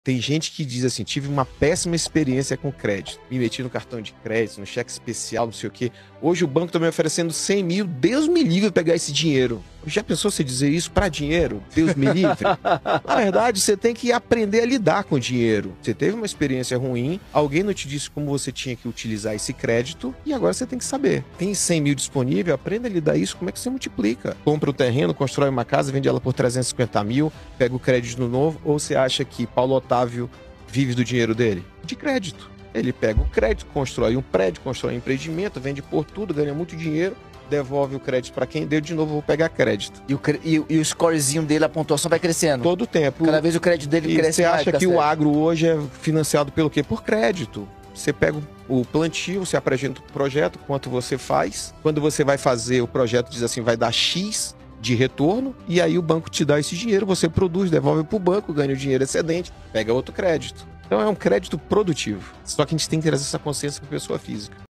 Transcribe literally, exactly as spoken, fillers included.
Tem gente que diz assim, tive uma péssima experiência com crédito. Me meti no cartão de crédito, no cheque especial, não sei o quê. Hoje o banco tá me oferecendo cem mil, Deus me livre pegar esse dinheiro. Já pensou você dizer isso para dinheiro? Deus me livre? Na verdade, você tem que aprender a lidar com o dinheiro. Você teve uma experiência ruim, alguém não te disse como você tinha que utilizar esse crédito e agora você tem que saber. Tem cem mil disponível, aprenda a lidar isso, como é que você multiplica? Compra um terreno, constrói uma casa, vende ela por trezentos e cinquenta mil, pega o crédito no novo, ou você acha que Paulo Otávio vive do dinheiro dele? De crédito. Ele pega o crédito, constrói um prédio, constrói um empreendimento, vende por tudo, ganha muito dinheiro, devolve o crédito para quem deu, de novo vou pegar crédito. E o, e, e o scorezinho dele, a pontuação vai crescendo? Todo o tempo. Cada vez o crédito dele e cresce você mais. Você acha que o agro hoje é financiado pelo quê? Por crédito. Você pega o plantio, você apresenta o projeto, quanto você faz. Quando você vai fazer o projeto, diz assim, vai dar X de retorno, e aí o banco te dá esse dinheiro, você produz, devolve para o banco, ganha o dinheiro excedente, pega outro crédito. Então é um crédito produtivo. Só que a gente tem que trazer essa consciência para a pessoa física.